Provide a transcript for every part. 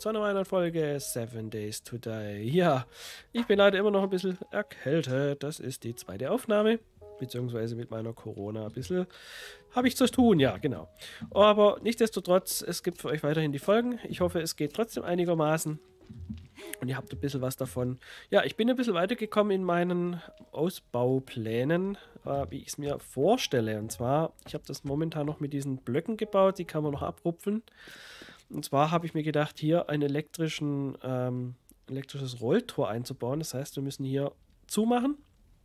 zu einer weiteren Folge 7 Days to Die. Ja, ich bin leider immer noch ein bisschen erkältet. Das ist die zweite Aufnahme, beziehungsweise mit meiner Corona ein bisschen habe ich zu tun, ja, genau. Aber nichtsdestotrotz, es gibt für euch weiterhin die Folgen. Ich hoffe, es geht trotzdem einigermaßen. Und ihr habt ein bisschen was davon. Ja, ich bin ein bisschen weitergekommen in meinen Ausbauplänen, wie ich es mir vorstelle. Und zwar, ich habe das momentan noch mit diesen Blöcken gebaut, die kann man noch abrupfen. Und zwar habe ich mir gedacht, hier ein elektrisches Rolltor einzubauen. Das heißt, wir müssen hier zumachen.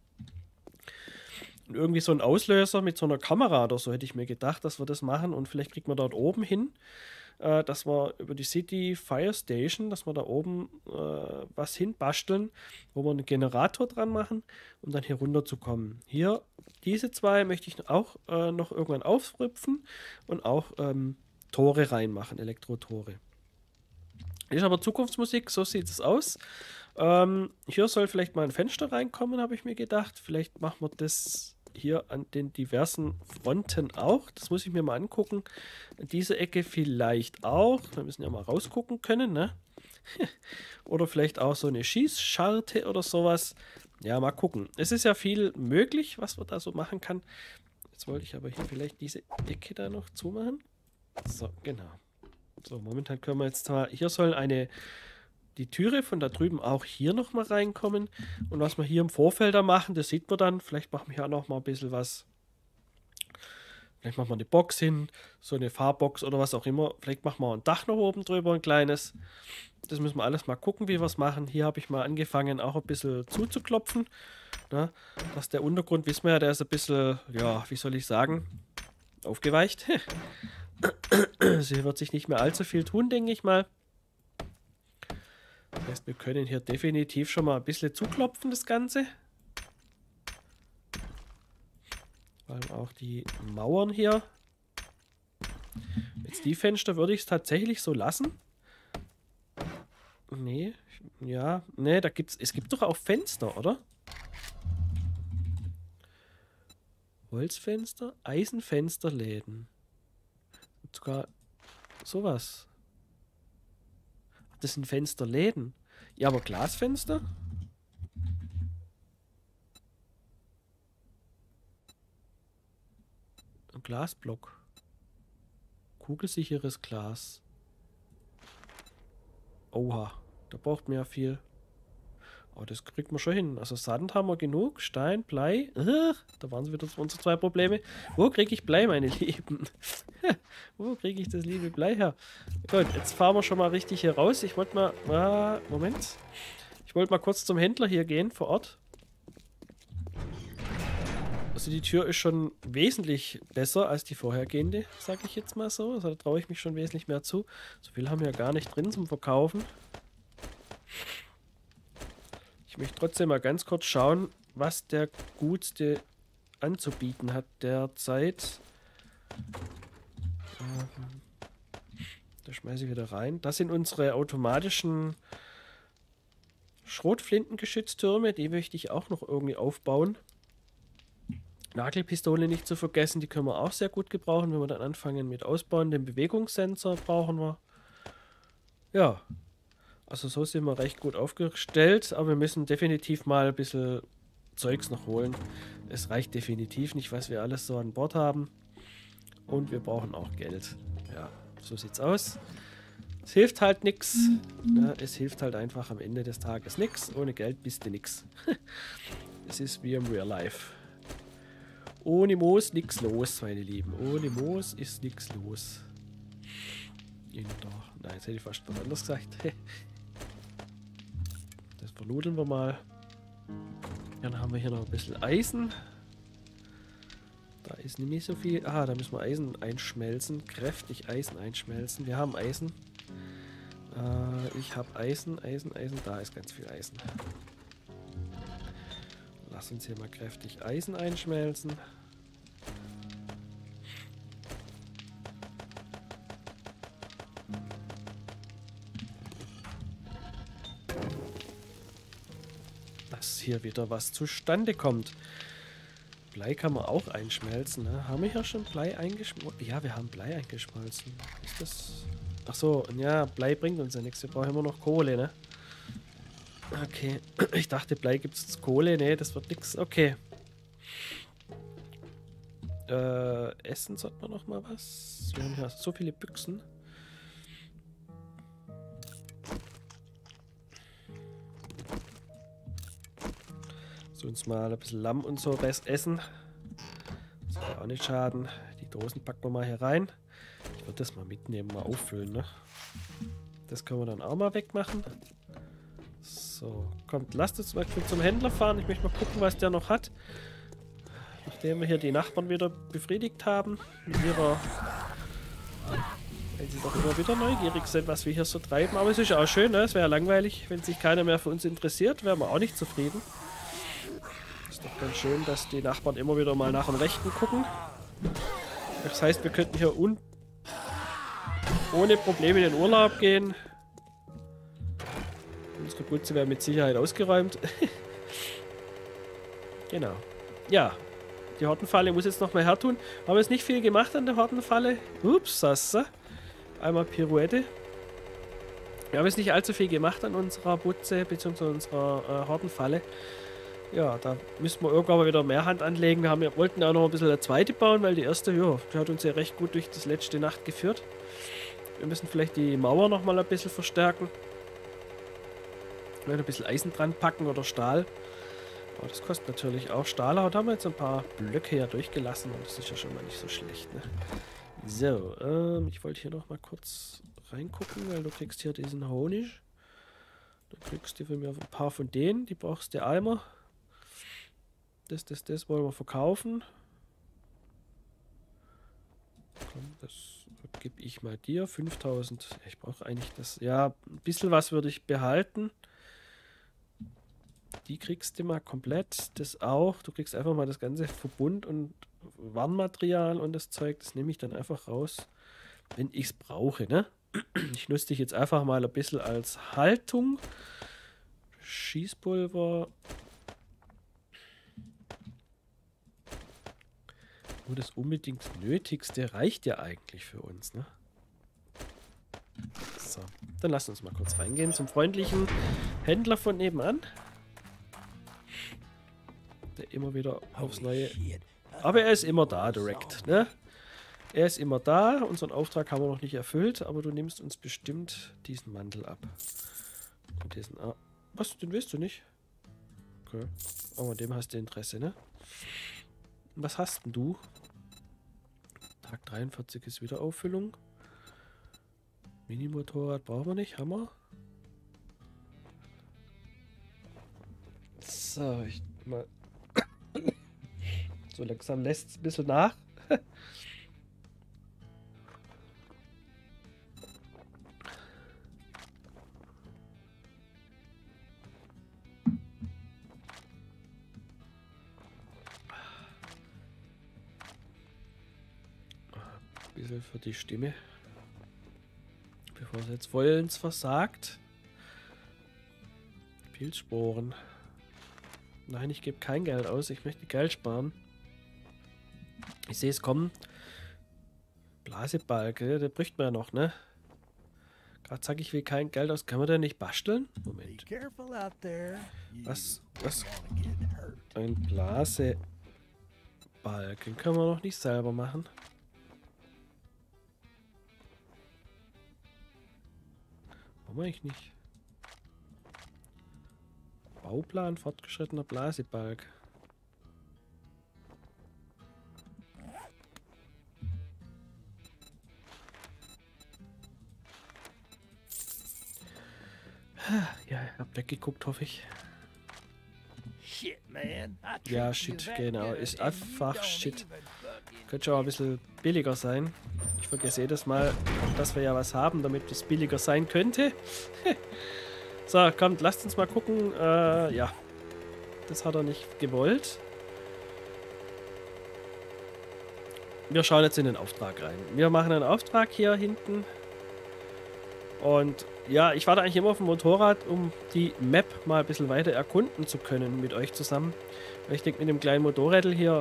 Und irgendwie so ein Auslöser mit so einer Kamera oder so hätte ich mir gedacht, dass wir das machen. Und vielleicht kriegt man dort oben hin, dass wir über die City Fire Station, dass wir da oben was hinbasteln, wo wir einen Generator dran machen, um dann hier runter zu kommen. Hier, diese zwei möchte ich auch noch irgendwann aufrüpfen und auch Tore reinmachen, Elektrotore. Ist aber Zukunftsmusik, so sieht es aus. Hier soll vielleicht mal ein Fenster reinkommen, habe ich mir gedacht. Vielleicht machen wir das hier an den diversen Fronten auch. Das muss ich mir mal angucken. Diese Ecke vielleicht auch. Wir müssen ja mal rausgucken können, ne? Oder vielleicht auch so eine Schießscharte oder sowas. Ja, mal gucken. Es ist ja viel möglich, was man da so machen kann. Jetzt wollte ich aber hier vielleicht diese Ecke da noch zumachen. So, genau. So, momentan können wir jetzt zwar, hier soll die Türe von da drüben auch hier nochmal reinkommen. Und was wir hier im Vorfeld da machen, das sieht man dann. Vielleicht machen wir hier auch noch mal ein bisschen was. Vielleicht machen wir eine Box hin, so eine Fahrbox oder was auch immer. Vielleicht machen wir ein Dach noch oben drüber, ein kleines. Das müssen wir alles mal gucken, wie wir es machen. Hier habe ich mal angefangen, auch ein bisschen zuzuklopfen. Na, dass der Untergrund, wissen wir ja, der ist ein bisschen, ja, wie soll ich sagen, aufgeweicht. Also hier wird sich nicht mehr allzu viel tun, denke ich mal. Das heißt, wir können hier definitiv schon mal ein bisschen zuklopfen, das Ganze. Vor allem auch die Mauern hier. Jetzt die Fenster würde ich es tatsächlich so lassen. Nee, ja, nee, es gibt doch auch Fenster, oder? Holzfenster, Eisenfensterläden. Und sogar sowas. Das sind Fensterläden. Ja, aber Glasfenster? Ein Glasblock. Kugelsicheres Glas. Oha, da braucht man ja viel. Aber das kriegt man schon hin. Also Sand haben wir genug. Stein, Blei. Da waren es wieder unsere zwei Probleme. Wo kriege ich Blei, meine Lieben? Wo kriege ich das liebe Blei her? Gut, jetzt fahren wir schon mal richtig hier raus. Ich wollte mal... Moment. Ich wollte mal kurz zum Händler hier gehen, vor Ort. Also die Tür ist schon wesentlich besser als die vorhergehende, sage ich jetzt mal so. Also da traue ich mich schon wesentlich mehr zu. So viel haben wir ja gar nicht drin zum Verkaufen. Ich möchte trotzdem mal ganz kurz schauen, was der Gutste anzubieten hat derzeit. Da schmeiße ich wieder rein. Das sind unsere automatischen Schrotflintengeschütztürme. Die möchte ich auch noch irgendwie aufbauen. Nagelpistole nicht zu vergessen, die können wir auch sehr gut gebrauchen, wenn wir dann anfangen mit Ausbauen. Den Bewegungssensor brauchen wir. Ja, also so sind wir recht gut aufgestellt, aber wir müssen definitiv mal ein bisschen Zeugs noch holen. Es reicht definitiv nicht, was wir alles so an Bord haben. Und wir brauchen auch Geld. Ja, so sieht's aus. Es hilft halt nichts. Ja, es hilft halt einfach am Ende des Tages nichts. Ohne Geld bist du nix. Es ist wie im Real Life. Ohne Moos nichts los, meine Lieben. Ohne Moos ist nichts los. Nein, jetzt hätte ich fast was anderes gesagt. Das vernudeln wir mal. Dann haben wir hier noch ein bisschen Eisen. Da ist nicht so viel. Ah, da müssen wir Eisen einschmelzen. Kräftig Eisen einschmelzen. Wir haben Eisen. Ich habe Eisen. Da ist ganz viel Eisen. Lass uns hier mal kräftig Eisen einschmelzen. Dass hier wieder was zustande kommt. Blei kann man auch einschmelzen. Ne? Haben wir hier schon Blei eingeschmolzen? Ja, wir haben Blei eingeschmolzen. Ist das... Ach so, ja, Blei bringt uns ja nichts. Wir brauchen immer noch Kohle, ne? Okay. Ich dachte, Blei gibt es Kohle. Nee, das wird nichts. Okay. Essen sollten wir noch mal was. Wir haben ja so viele Büchsen. So, uns mal ein bisschen Lamm und so essen. Das soll ja auch nicht schaden. Die Dosen packen wir mal hier rein. Ich würde das mal mitnehmen, mal auffüllen, ne? Das können wir dann auch mal wegmachen. So, kommt, lasst uns mal zum Händler fahren. Ich möchte mal gucken, was der noch hat. Nachdem wir hier die Nachbarn wieder befriedigt haben. Mit ihrer... Weil sie doch immer wieder neugierig sind, was wir hier so treiben. Aber es ist ja auch schön, ne? Es wäre ja langweilig, wenn sich keiner mehr für uns interessiert. Wären wir auch nicht zufrieden. Ist doch ganz schön, dass die Nachbarn immer wieder mal nach dem Rechten gucken. Das heißt, wir könnten hier ohne Probleme in den Urlaub gehen. Unsere Butze wäre mit Sicherheit ausgeräumt. Genau. Ja, die Hortenfalle muss jetzt noch mal her tun. Haben wir jetzt nicht viel gemacht an der Hortenfalle. Ups, Sasse. Einmal Pirouette. Wir haben jetzt nicht allzu viel gemacht an unserer Butze bzw. unserer Hortenfalle. Ja, da müssen wir irgendwann mal wieder mehr Hand anlegen. Wir wollten auch noch ein bisschen eine zweite bauen, weil die erste, ja, die hat uns ja recht gut durch das letzte Nacht geführt. Wir müssen vielleicht die Mauer noch mal ein bisschen verstärken. Ein bisschen Eisen dran packen oder Stahl. Aber das kostet natürlich auch Stahl. Aber da haben wir jetzt ein paar Blöcke ja durchgelassen und das ist ja schon mal nicht so schlecht, ne? So, ich wollte hier noch mal kurz reingucken, weil du kriegst hier diesen Honig. Du kriegst dir von mir ein paar von denen, die brauchst du einmal. Das wollen wir verkaufen. Komm, das gebe ich mal dir. 5000. Ich brauche eigentlich das. Ja, ein bisschen was würde ich behalten. Die kriegst du mal komplett. Das auch. Du kriegst einfach mal das ganze Verbund und Warnmaterial und das Zeug. Das nehme ich dann einfach raus, wenn ich es brauche, ne? Ich nutze dich jetzt einfach mal ein bisschen als Haltung. Schießpulver. Nur das unbedingt Nötigste reicht ja eigentlich für uns, ne? So, dann lass uns mal kurz reingehen zum freundlichen Händler von nebenan. Der immer wieder aufs Neue... Aber er ist immer da, direkt, ne? Er ist immer da. Unseren Auftrag haben wir noch nicht erfüllt, aber du nimmst uns bestimmt diesen Mantel ab. Und diesen... Ah, was? Den willst du nicht? Okay. Aber an dem hast du Interesse, ne? Was hast denn du? Tag 43 ist wieder Auffüllung. Minimotorrad brauchen wir nicht, haben wir. So, ich mal. So langsam lässt es ein bisschen nach. Bisschen für die Stimme. Bevor es jetzt vollends versagt. Pilzsporen. Nein, ich gebe kein Geld aus. Ich möchte Geld sparen. Ich sehe es kommen. Blasebalg, der bricht mir ja noch, ne? Gerade sage ich, will kein Geld aus. Kann man denn nicht basteln? Moment. Was? Ein Blasebalg. Den können wir noch nicht selber machen. Warum eigentlich nicht? Bauplan fortgeschrittener Blasebalg. Ja, ich hab weggeguckt, hoffe ich. Ja, shit, genau. Ist einfach shit. Könnte schon auch ein bisschen billiger sein. Ich vergesse jedes Mal, dass wir ja was haben, damit es billiger sein könnte. So, kommt, lasst uns mal gucken. Ja, das hat er nicht gewollt. Wir schauen jetzt in den Auftrag rein. Wir machen einen Auftrag hier hinten. Und ja, ich warte eigentlich immer auf dem Motorrad, um die Map mal ein bisschen weiter erkunden zu können mit euch zusammen. Weil ich denke, mit dem kleinen Motorrädel hier,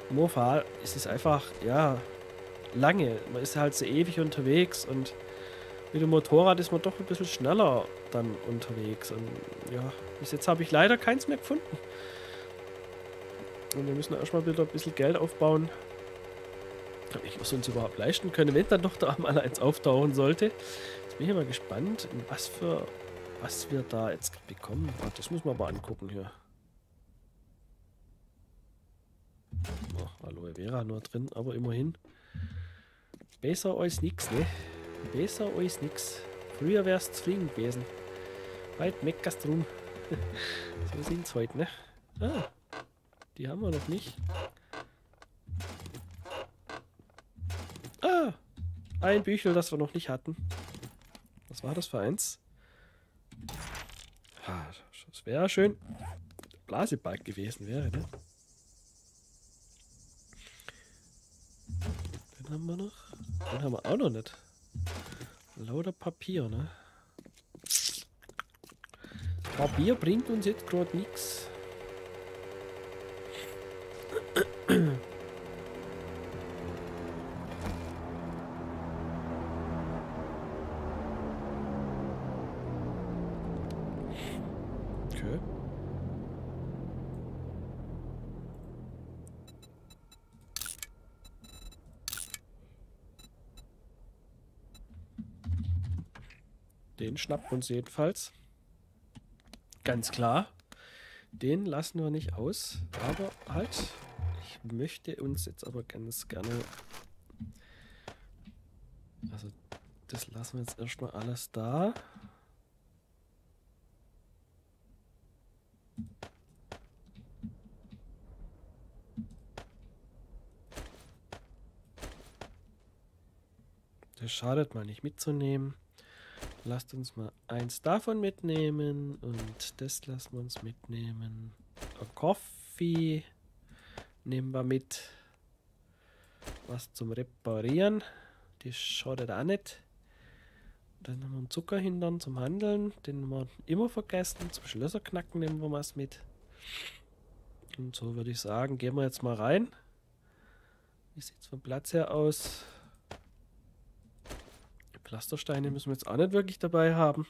Mofa, ist es einfach, ja, lange. Man ist halt so ewig unterwegs und Mit dem Motorrad ist man doch ein bisschen schneller dann unterwegs. Und ja, bis jetzt habe ich leider keins mehr gefunden. Und wir müssen erstmal wieder ein bisschen Geld aufbauen, damit wir es uns überhaupt leisten können, wenn dann doch da mal eins auftauchen sollte. Jetzt bin ich mal gespannt, was wir da jetzt bekommen. Das muss man aber angucken hier. Oh, Aloe Vera nur drin, aber immerhin. Besser als nix, ne? Besser als nix. Früher wär's Zwingen gewesen. Weit meckerst drum. So sind's heute, ne? Ah, die haben wir noch nicht. Ah, ein Büchel, das wir noch nicht hatten. Was war das für eins? Ah, das wäre schön. Blasebalg gewesen wäre, ne? Den haben wir noch. Den haben wir auch noch nicht. Lauter Papier, ne? Papier bringt uns jetzt gerade nichts. Okay. Den schnappen wir uns jedenfalls. Ganz klar. Den lassen wir nicht aus. Aber halt, ich möchte uns jetzt aber ganz gerne... Also, das lassen wir jetzt erstmal alles da. Das schadet mal nicht mitzunehmen. Lasst uns mal eins davon mitnehmen und das lassen wir uns mitnehmen. Coffee nehmen wir mit. Was zum Reparieren. Das schadet auch nicht. Dann haben wir einen Zucker hindern zum Handeln. Den haben wir immer vergessen. Zum Schlösserknacken nehmen wir was mit. Und so würde ich sagen, gehen wir jetzt mal rein. Wie sieht es vom Platz her aus? Pflastersteine müssen wir jetzt auch nicht wirklich dabei haben.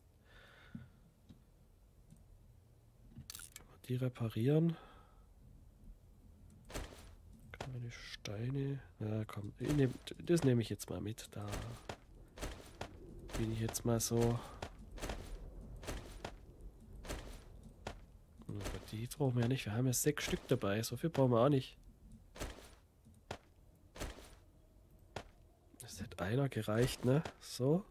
Die reparieren. Können wir die Steine... Na komm, das nehme ich jetzt mal mit. Da bin ich jetzt mal so... Die brauchen wir ja nicht. Wir haben ja 6 Stück dabei. So viel brauchen wir auch nicht. Das hätte einer gereicht, ne? So.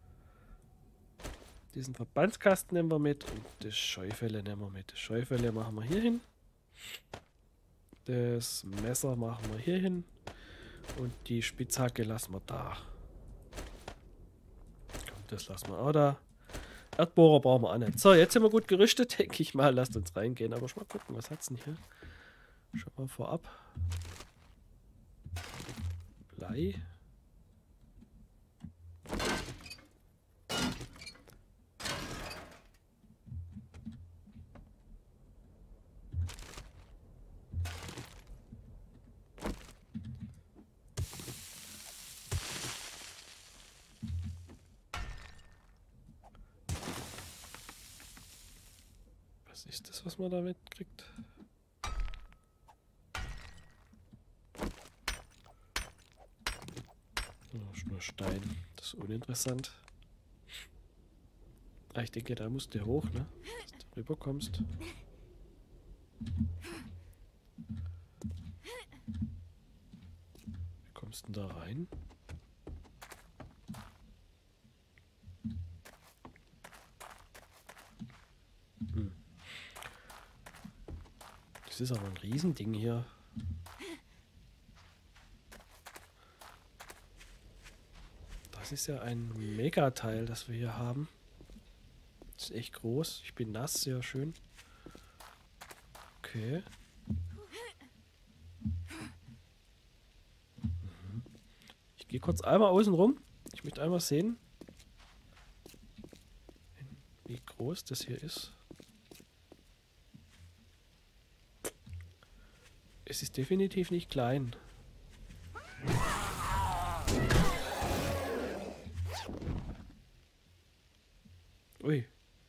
Diesen Verbandskasten nehmen wir mit und das Scheufälle nehmen wir mit. Das Scheufälle machen wir hier hin. Das Messer machen wir hier hin. Und die Spitzhacke lassen wir da. Komm, das lassen wir auch da. Erdbohrer brauchen wir auch nicht. So, jetzt sind wir gut gerüstet, denke ich mal. Lasst uns reingehen. Aber schon mal gucken, was hat's denn hier? Schon mal vorab. Blei. Was ist das, was man damit kriegt? Oh, nur Stein. Das ist uninteressant. Ah, ich denke, da musst du hoch, ne? Dass du rüberkommst. Wie kommst du denn da rein? Das ist aber ein Riesending hier. Das ist ja ein Megateil, das wir hier haben. Das ist echt groß. Ich bin nass, sehr schön. Okay. Ich gehe kurz einmal außen rum. Ich möchte einmal sehen, wie groß das hier ist. Es ist definitiv nicht klein. Ui.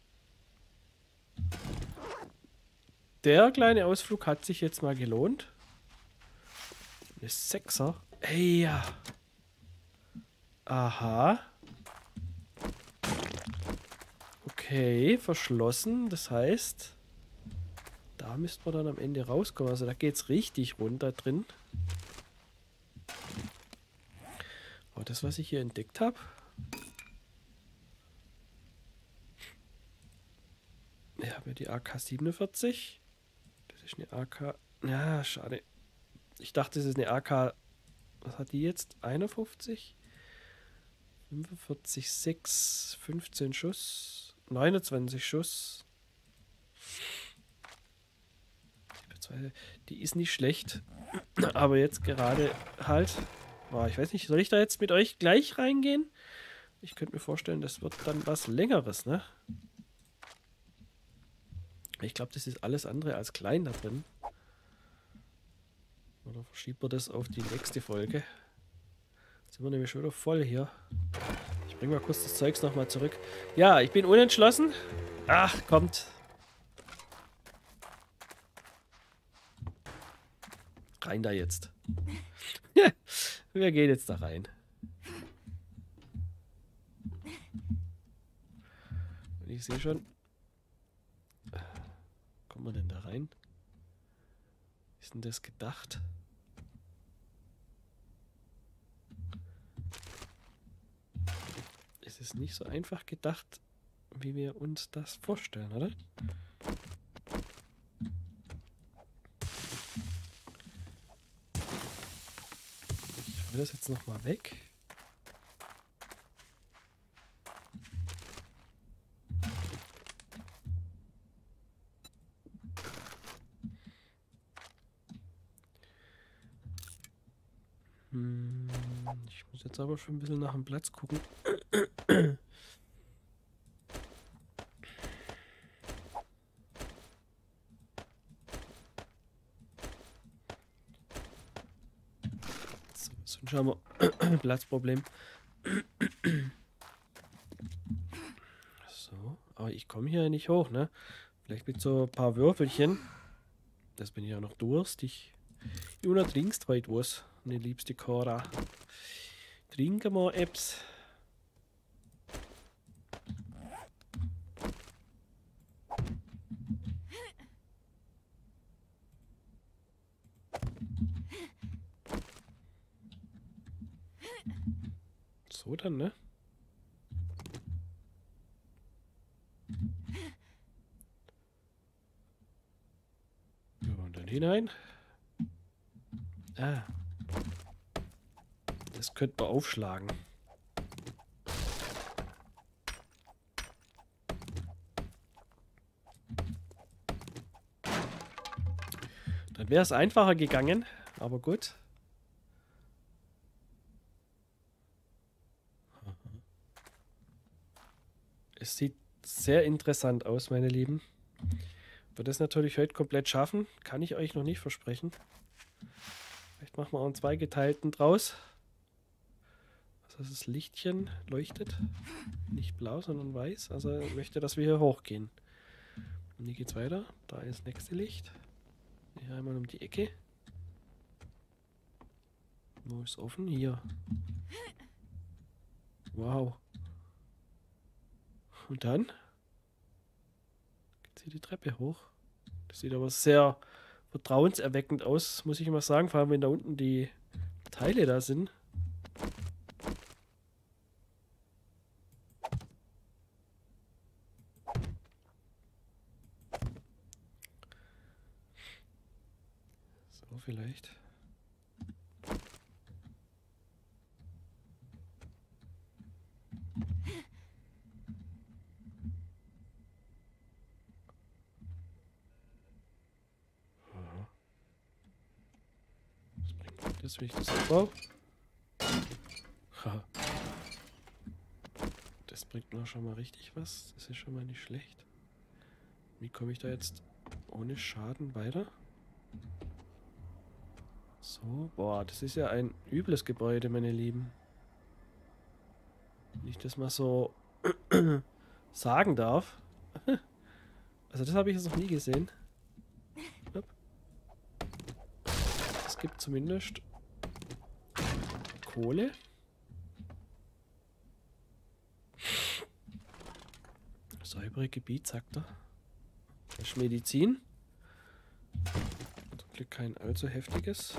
Der kleine Ausflug hat sich jetzt mal gelohnt. Eine Sechser. Ey, ja. Aha. Okay, verschlossen. Das heißt, da müssten wir dann am Ende rauskommen. Also da geht es richtig runter drin. Aber das, was ich hier entdeckt habe. Ich habe ja die AK-47. Das ist eine AK. Ja, schade. Ich dachte, das ist eine AK. Was hat die jetzt? 51? 45, 6, 15 Schuss. 29 Schuss. Die ist nicht schlecht. Aber jetzt gerade halt. Oh, ich weiß nicht, soll ich da jetzt mit euch gleich reingehen? Ich könnte mir vorstellen, das wird dann was Längeres, ne? Ich glaube, das ist alles andere als klein da drin. Oder verschiebt man das auf die nächste Folge? Jetzt sind wir nämlich schon wieder voll hier. Ich bringe mal kurz das Zeugs nochmal zurück. Ja, ich bin unentschlossen. Ach, kommt. Rein da jetzt. Wir gehen jetzt da rein. Und ich sehe schon. Kommen wir denn da rein? Ist denn das gedacht? Es ist nicht so einfach gedacht, wie wir uns das vorstellen, oder? Ich will das jetzt nochmal weg. Ich muss jetzt aber schon ein bisschen nach dem Platz gucken. So, sonst haben wir Platzproblem. So, aber ich komme hier nicht hoch, ne? Vielleicht mit so ein paar Würfelchen. Das bin ich ja noch durstig. Juna, trinkst heute was, meine liebste Cora. Trinken wir Apps. So dann, ne? Ja, und dann hinein. Ah. Das könnte man aufschlagen. Dann wäre es einfacher gegangen, aber gut. Es sieht sehr interessant aus, meine Lieben. Wird das natürlich heute komplett schaffen, kann ich euch noch nicht versprechen. Vielleicht machen wir auch einen zweigeteilten draus. Also das Lichtchen leuchtet. Nicht blau, sondern weiß. Also ich möchte, dass wir hier hochgehen. Und hier geht's weiter. Da ist das nächste Licht. Hier einmal um die Ecke. Wo ist offen? Hier. Wow. Und dann geht hier die Treppe hoch. Das sieht aber sehr vertrauenserweckend aus, muss ich mal sagen. Vor allem, wenn da unten die Teile da sind. So, vielleicht. Das will ich das abbauen. Das bringt mir schon mal richtig was. Das ist schon mal nicht schlecht. Wie komme ich da jetzt ohne Schaden weiter? So, boah, das ist ja ein übles Gebäude, meine Lieben. Wenn ich das mal so sagen darf. Also das habe ich jetzt noch nie gesehen. Es gibt zumindest Kohle. Saubere Gebiet, sagt er. Das ist Medizin. Zum Glück kein allzu heftiges.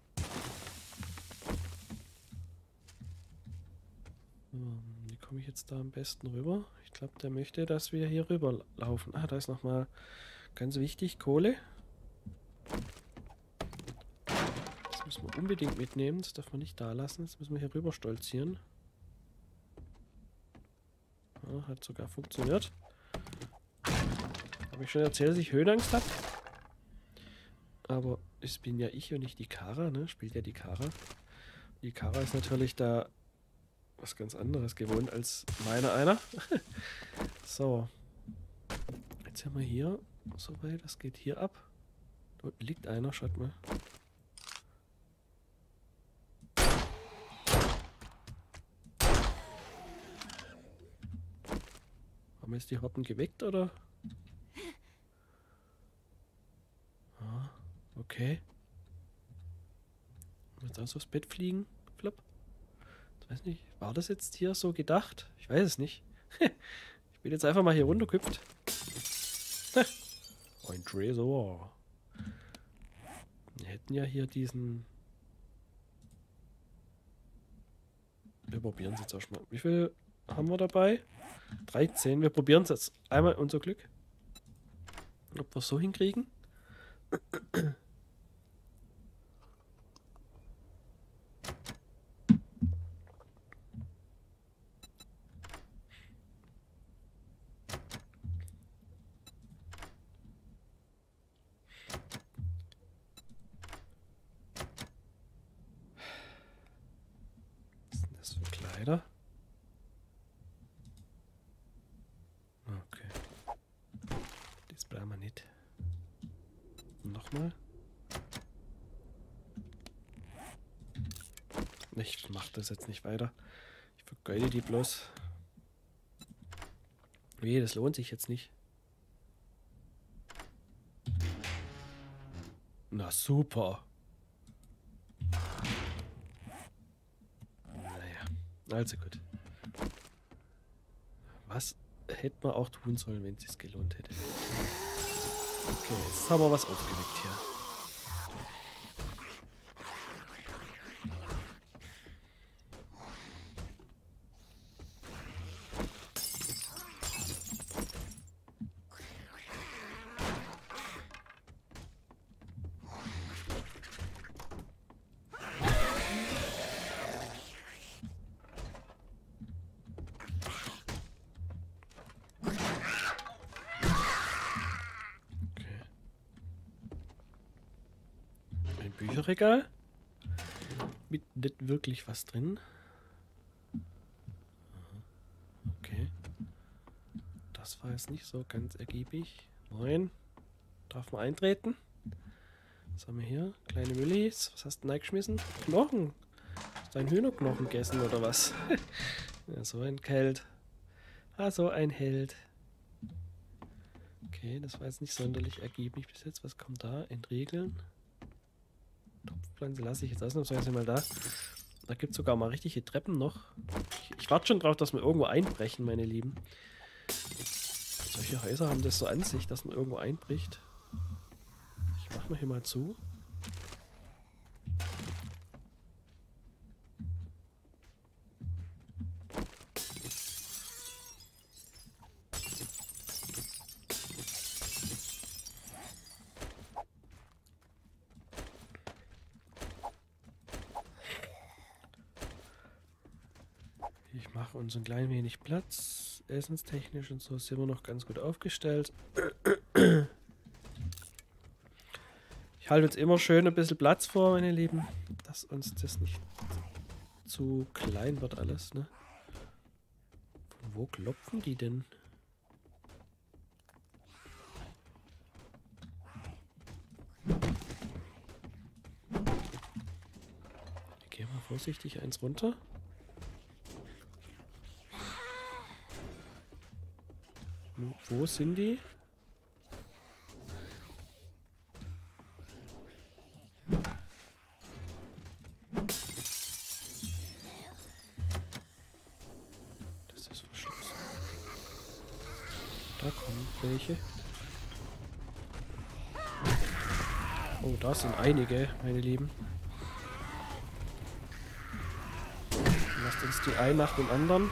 Wie komme ich jetzt da am besten rüber? Ich glaube, der möchte, dass wir hier rüber laufen. Ah, da ist nochmal ganz wichtig, Kohle. Das müssen wir unbedingt mitnehmen. Das darf man nicht da lassen. Das müssen wir hier rüber stolzieren. Ja, hat sogar funktioniert. Habe ich schon erzählt, dass ich Höhenangst habe? Aber es bin ja ich und nicht die Kara, ne? Spielt ja die Kara. Die Kara ist natürlich da was ganz anderes gewohnt als meiner einer. So. Jetzt haben wir hier soweit. Das geht hier ab. Da unten liegt einer, schaut mal. Haben wir jetzt die Horten geweckt, oder? Ah, okay. Jetzt aus aufs Bett fliegen. Flop. Ich weiß nicht. War das jetzt hier so gedacht? Ich weiß es nicht. Ich bin jetzt einfach mal hier runtergehüpft. Ein Tresor. Wir hätten ja hier diesen... Wir probieren es jetzt erstmal. Wie viel haben wir dabei? 13. Wir probieren es jetzt einmal unser Glück. Ob wir es so hinkriegen. Was sind das für Kleider? Okay. Das bleiben wir nicht. Nochmal. Ich mach das jetzt nicht weiter. Ich vergeude die bloß. Nee, das lohnt sich jetzt nicht. Na super. Naja, also gut. Was hätte man auch tun sollen, wenn es sich gelohnt hätte? Okay, jetzt haben wir was aufgeweckt hier. Bücherregal. Mit nicht wirklich was drin. Okay. Das war jetzt nicht so ganz ergiebig. Moin. Darf man eintreten? Was haben wir hier? Kleine Müllis. Was hast du denn reingeschmissen? Knochen. Hast du einen Hühnerknochen gegessen oder was? Ja, so ein Held. Ah, so ein Held. Okay, das war jetzt nicht sonderlich ergiebig bis jetzt. Was kommt da? Entriegeln. Topfpflanze lasse ich jetzt ausnahmsweise mal da. Da gibt es sogar mal richtige Treppen noch. Ich warte schon drauf, dass wir irgendwo einbrechen, meine Lieben. Solche Häuser haben das so an sich, dass man irgendwo einbricht. Ich mache mal hier mal zu. Ich mache uns ein klein wenig Platz. Essenstechnisch und so sind wir noch ganz gut aufgestellt. Ich halte uns immer schön ein bisschen Platz vor, meine Lieben, dass uns das nicht zu klein wird alles, ne? Von wo klopfen die denn? Ich gehe mal vorsichtig eins runter. Wo sind die? Das ist verschlossen. Da kommen welche. Oh, da sind einige, meine Lieben. Lasst uns die ein nach dem anderen.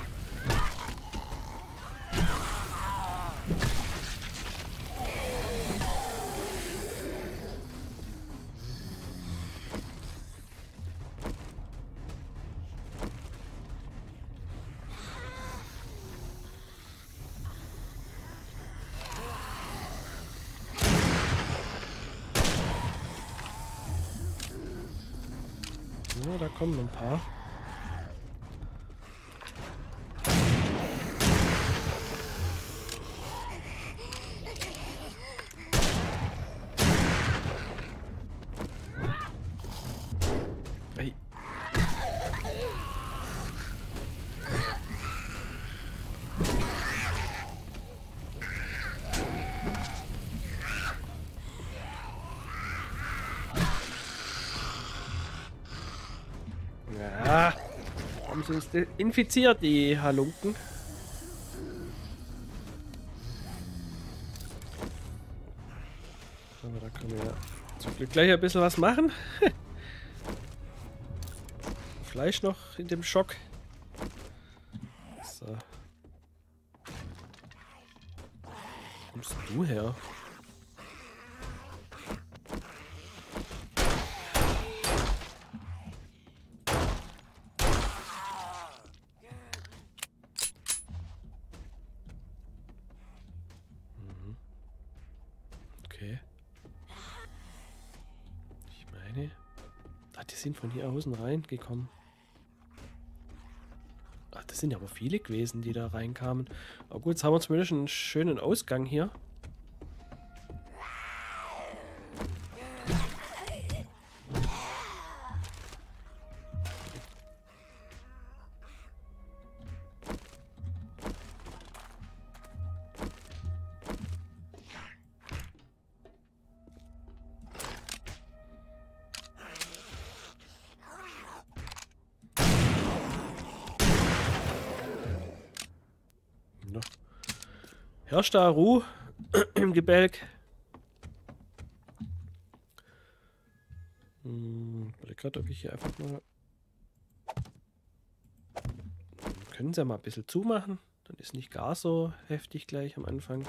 Ja, da kommen ein paar. Ey. Ja, haben sie uns infiziert, die Halunken. Aber da können wir ja zum Glück gleich ein bisschen was machen. Fleisch noch in dem Schock. So. Wo kommst du her? Okay. Ich meine... Ah, die sind von hier außen reingekommen. Ach, das sind ja aber viele gewesen, die da reinkamen. Aber gut, jetzt haben wir zumindest einen schönen Ausgang hier. Herrscht da Ruhe im Gebälk? Warte gerade, ob ich hier einfach mal... Können sie ja mal ein bisschen zumachen. Dann ist nicht gar so heftig gleich am Anfang.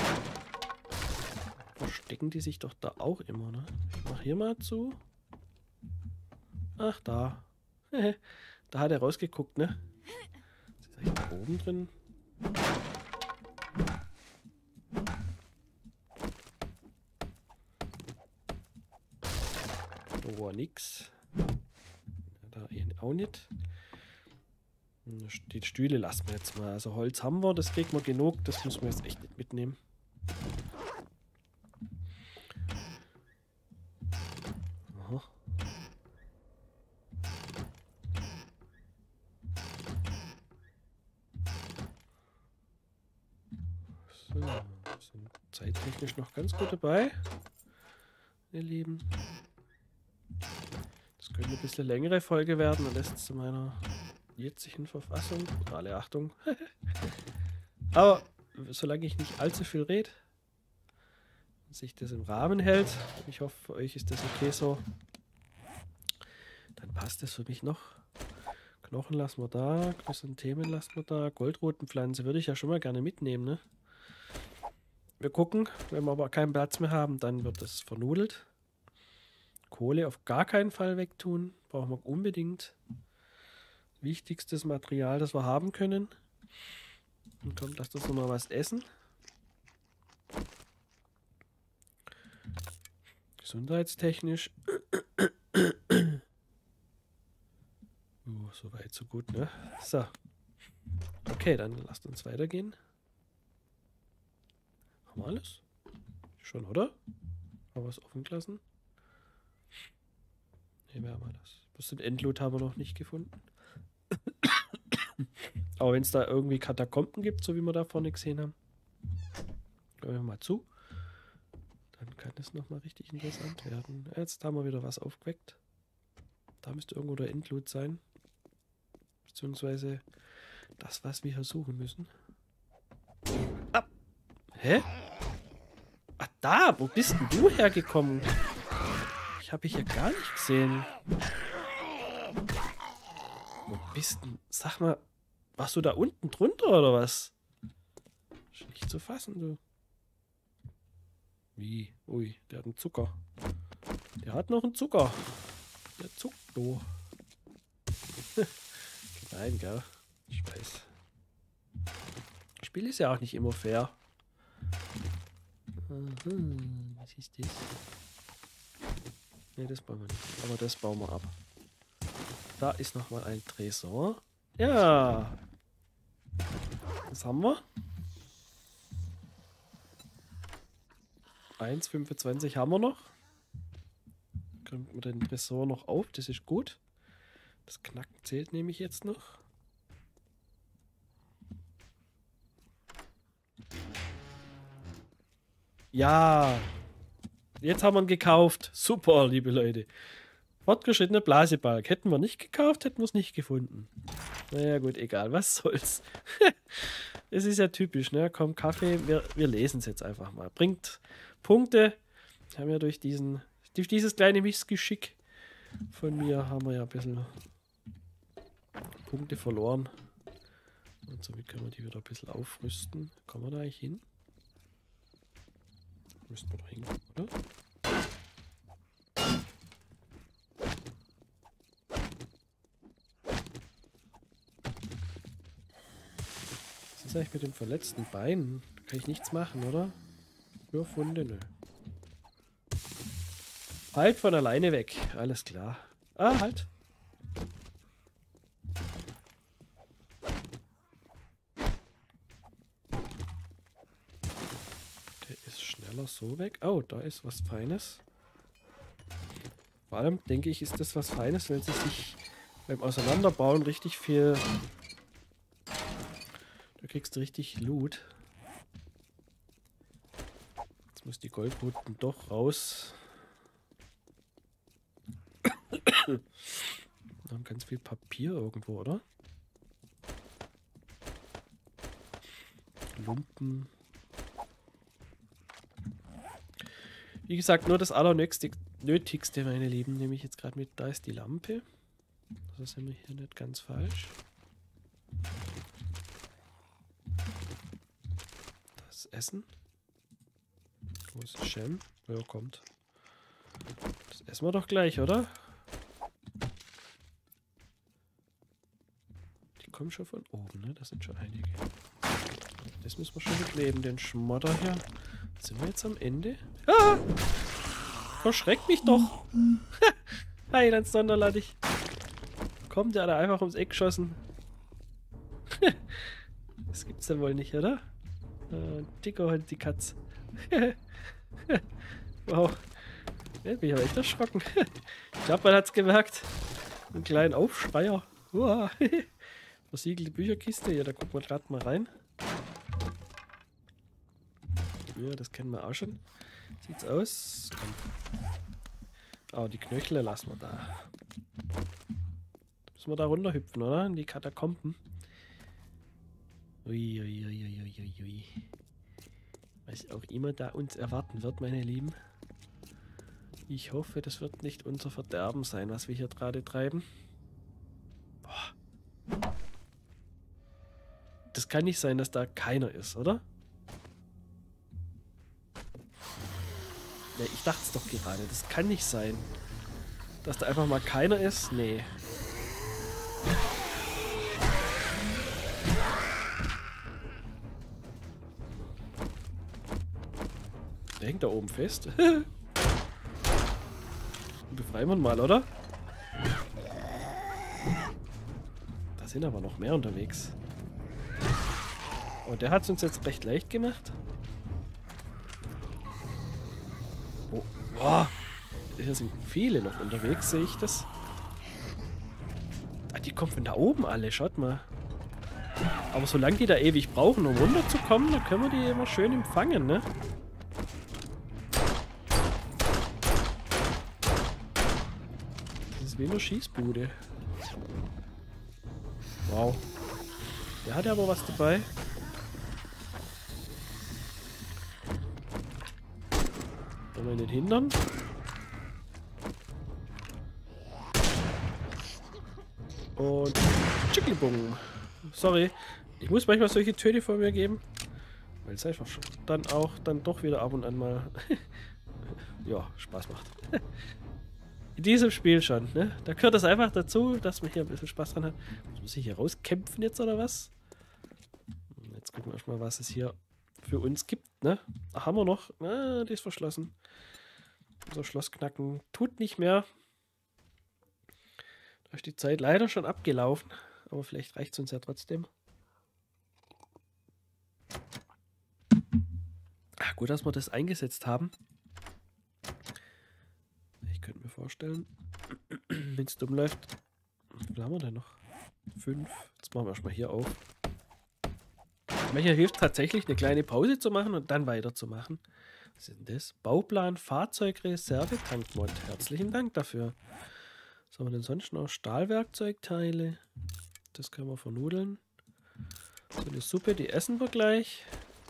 Verstecken die sich doch da auch immer, ne? Ich mach hier mal zu. Ach, da. Da hat er rausgeguckt, ne? Ist er da oben drin? Da war nix. Da auch nicht. Die Stühle lassen wir jetzt mal. Also Holz haben wir, das kriegen wir genug. Das müssen wir jetzt echt nicht mitnehmen. Aha. So, wir sind zeittechnisch noch ganz gut dabei, ihr Lieben. Das könnte ein bisschen längere Folge werden, und das zu meiner jetzigen Verfassung. Alle Achtung. Aber solange ich nicht allzu viel rede, sich das im Rahmen hält, ich hoffe, für euch ist das okay so, dann passt das für mich noch. Knochen lassen wir da, Chrysanthemen lassen wir da, Goldrutenpflanze würde ich ja schon mal gerne mitnehmen, ne? Wir gucken, wenn wir aber keinen Platz mehr haben, dann wird das vernudelt. Kohle auf gar keinen Fall wegtun, brauchen wir unbedingt. Wichtigstes Material, das wir haben können. Und kommt, lasst uns noch mal was essen. Gesundheitstechnisch. So weit, so gut, ne? So. Okay, dann lasst uns weitergehen. Haben wir alles? Schon, oder? Haben wir es offen gelassen? Ne, wir haben alles. Was den Endloot haben wir noch nicht gefunden. Aber wenn es da irgendwie Katakomben gibt, so wie wir da vorne gesehen haben, Gehen wir mal zu. Dann kann es nochmal richtig interessant werden. Jetzt haben wir wieder was aufgeweckt. Da müsste irgendwo der Endloot sein. Beziehungsweise das, was wir hier suchen müssen. Ah. Hä? Ah, da! Wo bist denn du hergekommen? Ich habe dich ja gar nicht gesehen. Wo bist denn? Sag mal, warst du da unten drunter oder was? Ist nicht zu fassen, du. Wie? Ui, der hat einen Zucker. Der hat noch einen Zucker. Der zuckt, du. Nein, gell? Ich weiß. Das Spiel ist ja auch nicht immer fair. Was ist das? Ne, das bauen wir nicht. Aber das bauen wir ab. Da ist nochmal ein Tresor. Ja. Was haben wir? 1,25 haben wir noch. Können wir den Tresor noch auf, das ist gut. Das Knacken zählt nämlich jetzt noch. Ja, jetzt haben wir ihn gekauft. Super, liebe Leute. Fortgeschrittene Blasebalg. Hätten wir nicht gekauft, hätten wir es nicht gefunden. Naja gut, egal, was soll's. Es ist ja typisch, ne? Komm, Kaffee, wir lesen es jetzt einfach mal. Bringt Punkte. Haben wir durch dieses kleine Missgeschick von mir haben wir ja ein bisschen Punkte verloren. Und somit können wir die wieder ein bisschen aufrüsten. Kommen wir da eigentlich hin? Müssten wir doch hinkommen, oder? Was ist eigentlich mit dem verletzten Bein? Da kann ich nichts machen, oder? Für Funde, nö. Halt von alleine weg. Alles klar. Ah, halt. Der ist schneller so weg. Oh, da ist was Feines. Vor allem, denke ich, ist das was Feines, wenn sie sich beim Auseinanderbauen richtig viel... Da kriegst du richtig Loot. Jetzt muss die Goldruten doch raus. Wir haben ganz viel Papier irgendwo, oder? Lumpen. Wie gesagt, nur das Allernötigste, meine Lieben, nehme ich jetzt gerade mit. Da ist die Lampe. Das sind wir hier nicht ganz falsch. Das Essen. Wo ist das Jam? Ja, kommt. Das essen wir doch gleich, oder? Die kommen schon von oben, ne? Das sind schon einige. Das müssen wir schon mitleben, den Schmodder hier. Sind wir jetzt am Ende? Ah! Verschreckt mich doch! Heiland Sonderladig! Kommt der da einfach ums Eck geschossen? Das gibt's dann wohl nicht, oder? Dicker halt die Katz. Wow. Ja, bin ich aber echt erschrocken. Ich glaube, man hat's gemerkt. Einen kleinen Aufschreier. Uah. Versiegelte Bücherkiste. Ja, da gucken wir gerade mal rein. Ja, das kennen wir auch schon. Sieht's aus. Oh, die Knöchel lassen wir da. Müssen wir da runterhüpfen, oder? In die Katakomben. Ui, ui, ui, ui, ui, ui. Was auch immer da uns erwarten wird, meine Lieben. Ich hoffe, das wird nicht unser Verderben sein, was wir hier gerade treiben. Boah. Das kann nicht sein, dass da keiner ist, oder? Ja, ich dachte es doch gerade. Das kann nicht sein. Dass da einfach mal keiner ist? Nee. Der hängt da oben fest. Befreien wir ihn mal, oder? Da sind aber noch mehr unterwegs. Und der hat es uns jetzt recht leicht gemacht. Oh, oh. Hier sind viele noch unterwegs, sehe ich das. Ah, die kommen von da oben alle, schaut mal. Aber solange die da ewig brauchen, um runterzukommen, dann können wir die immer schön empfangen, ne? Das ist wie eine Schießbude. Wow. Der hat ja aber was dabei. Wollen wir in den Hintern? Und Tschickibung. Sorry, ich muss manchmal solche Töne vor mir geben, weil es einfach dann doch wieder ab und an mal ja, Spaß macht. In diesem Spiel schon, ne? Da gehört das einfach dazu, dass man hier ein bisschen Spaß dran hat. Muss man sich hier rauskämpfen jetzt oder was? Jetzt gucken wir erstmal, was es hier für uns gibt, ne? Ach, haben wir noch? Ah, die ist verschlossen. So, Schloss knacken tut nicht mehr. Da ist die Zeit leider schon abgelaufen. Aber vielleicht reicht es uns ja trotzdem. Ach, gut, dass wir das eingesetzt haben. Ich könnte mir vorstellen, wenn es dumm läuft. Wie viel haben wir denn noch? 5. Jetzt machen wir erstmal hier auf. Manchmal hilft tatsächlich, eine kleine Pause zu machen und dann weiterzumachen. Was ist denn das? Bauplan Fahrzeugreserve-Tankmod. Herzlichen Dank dafür. Was haben wir denn sonst noch? Stahlwerkzeugteile. Das können wir vernudeln. So eine Suppe, die essen wir gleich.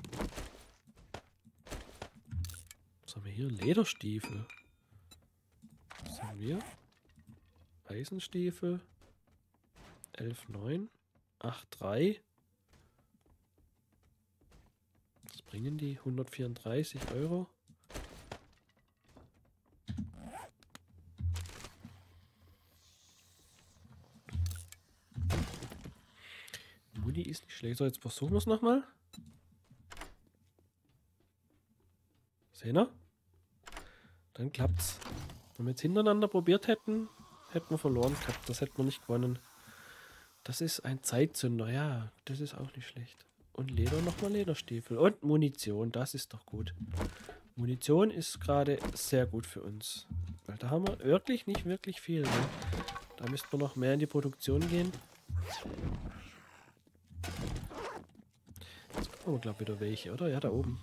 Was haben wir hier? Lederstiefel. Was haben wir? Eisenstiefel. 11,9. 8,3. Was bringen die? 134 €. Muni ist nicht schlecht. So, jetzt versuchen wir es nochmal. Sehen wir? Dann klappt's. Wenn wir jetzt hintereinander probiert hätten, hätten wir verloren gehabt. Das hätten wir nicht gewonnen. Das ist ein Zeitzünder. Ja, das ist auch nicht schlecht. Und Leder, nochmal Lederstiefel. Und Munition, das ist doch gut. Munition ist gerade sehr gut für uns. Weil da haben wir wirklich nicht wirklich viel. Ne? Da müssten wir noch mehr in die Produktion gehen. Jetzt gucken wir, glaube ich, wieder welche, oder? Ja, da oben.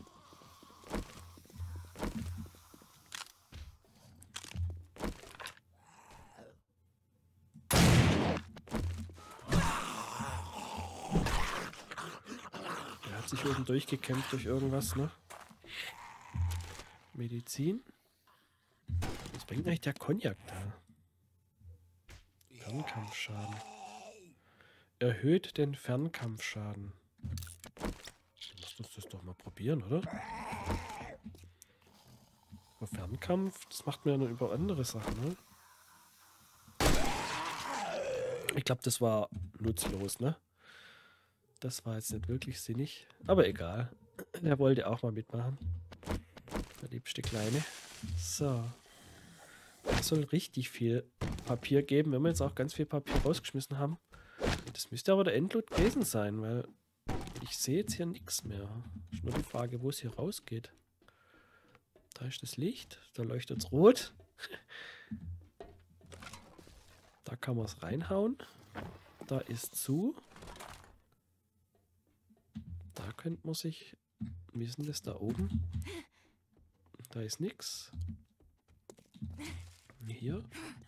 Der hat sich oben durchgekämpft durch irgendwas, ne? Medizin. Was bringt eigentlich der Cognac da? Fernkampfschaden. Erhöht den Fernkampfschaden. Lass uns das doch mal probieren, oder? Aber Fernkampf, das macht man ja nur über andere Sachen, ne? Ich glaube, das war nutzlos, ne? Das war jetzt nicht wirklich sinnig. Aber egal. Er wollte auch mal mitmachen. Der liebste Kleine. So. Es soll richtig viel Papier geben, wenn wir jetzt auch ganz viel Papier rausgeschmissen haben. Das müsste aber der Endloot gewesen sein, weil ich sehe jetzt hier nichts mehr. Ist nur die Frage, wo es hier rausgeht. Da ist das Licht, da leuchtet es rot. Da kann man es reinhauen. Da ist zu. Da könnte man sich... Wie ist denn das da oben? Da ist nichts. Hier.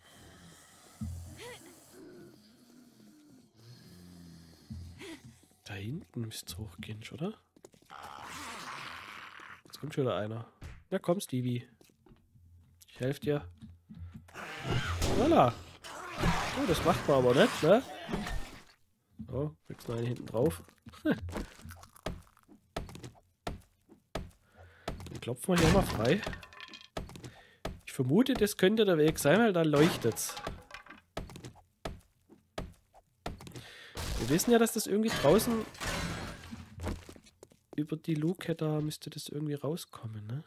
Da hinten müsste es hochgehen, oder? Jetzt kommt schon wieder einer. Na komm, Stevie. Ich helfe dir. Voila. Oh, das macht man aber nicht, ne? Oh, kriegst noch einen hinten drauf. Dann klopfen wir hier mal frei. Ich vermute, das könnte der Weg sein, weil da leuchtet's. Wir wissen ja, dass das irgendwie draußen über die Luke da müsste das irgendwie rauskommen, ne?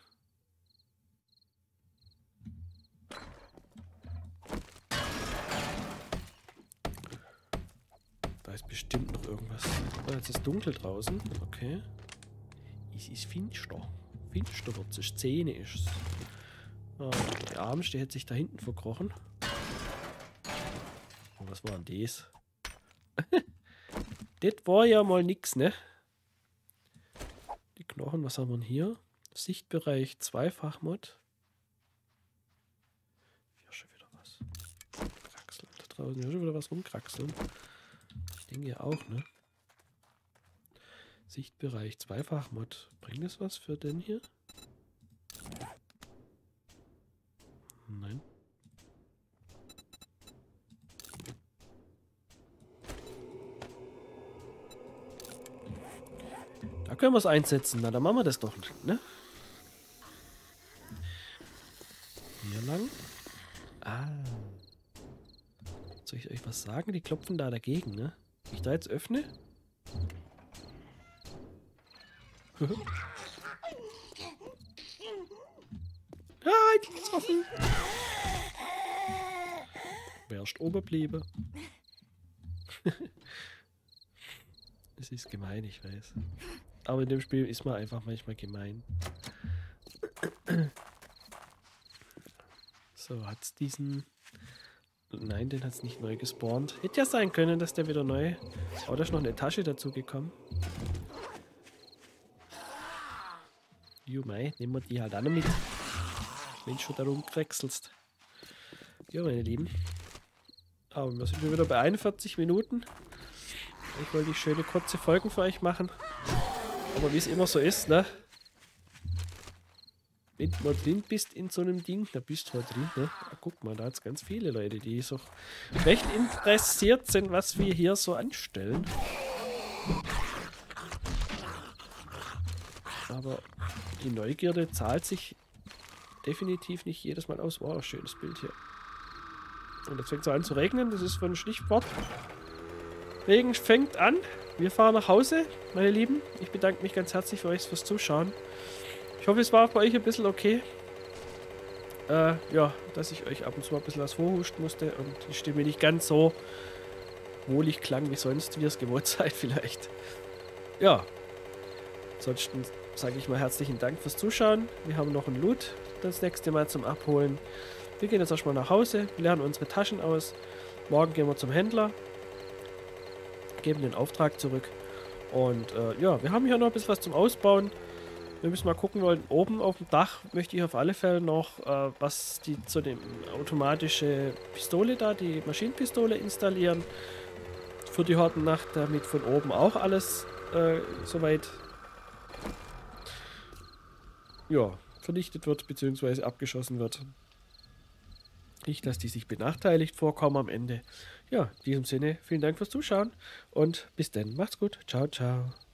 Da ist bestimmt noch irgendwas. Oh, jetzt ist dunkel draußen. Okay. Es ist finster. Finster wird es. Szene ist es. Oh, der Armste hätte sich da hinten verkrochen. Oh, was war denn das? Das war ja mal nix, ne? Die Knochen, was haben wir denn hier? Sichtbereich Zweifachmod. Hier schon wieder was. Kraxeln. Da draußen hier schon wieder was rumkraxeln. Ich denke ja auch, ne? Sichtbereich Zweifachmod. Bringt das was für den hier? Nein. Da können wir es einsetzen. Na, dann machen wir das doch, ne? Hier lang. Ah. Soll ich euch was sagen? Die klopfen da dagegen, ne? Wenn ich da jetzt öffne. Ah, die ist offen. Wärst oberbliebe. Es ist gemein, ich weiß. Aber in dem Spiel ist man einfach manchmal gemein. So, hat's diesen... Nein, den hat's nicht neu gespawnt. Hätte ja sein können, dass der wieder neu... Oh, da ist noch eine Tasche dazu gekommen. Mei, nehmen wir die halt auch noch mit. Wenn du schon da rumkrexelst. Ja, meine Lieben. Aber wir sind schon wieder bei 41 Minuten. Ich wollte die schöne kurze Folgen für euch machen. Aber wie es immer so ist, ne? Wenn du mal drin bist in so einem Ding, da bist du halt drin, ne? Ah, guck mal, da hat es ganz viele Leute, die so recht interessiert sind, was wir hier so anstellen. Aber die Neugierde zahlt sich definitiv nicht jedes Mal aus. Wow, schönes Bild hier. Und jetzt fängt es an zu regnen, das ist von Stichwort. Regen fängt an. Wir fahren nach Hause, meine Lieben. Ich bedanke mich ganz herzlich für euch fürs Zuschauen. Ich hoffe, es war bei euch ein bisschen okay. Ja, dass ich euch ab und zu mal ein bisschen was vorhusten musste und die Stimme nicht ganz so wohlig klang wie sonst, wie ihr es gewohnt seid vielleicht. Ja, ansonsten sage ich mal herzlichen Dank fürs Zuschauen. Wir haben noch ein Loot das nächste Mal zum Abholen. Wir gehen jetzt erstmal nach Hause, lernen unsere Taschen aus. Morgen gehen wir zum Händler, geben den Auftrag zurück. Und ja, wir haben hier noch ein bisschen was zum Ausbauen. Wir müssen mal gucken wollen. Oben auf dem Dach möchte ich auf alle Fälle noch was die zu dem automatische Pistole da, die Maschinenpistole installieren. Für die Hortennacht, damit von oben auch alles soweit ja, vernichtet wird, beziehungsweise abgeschossen wird. Nicht, dass die sich benachteiligt vorkommen am Ende. Ja, in diesem Sinne, vielen Dank fürs Zuschauen und bis dann. Macht's gut. Ciao, ciao.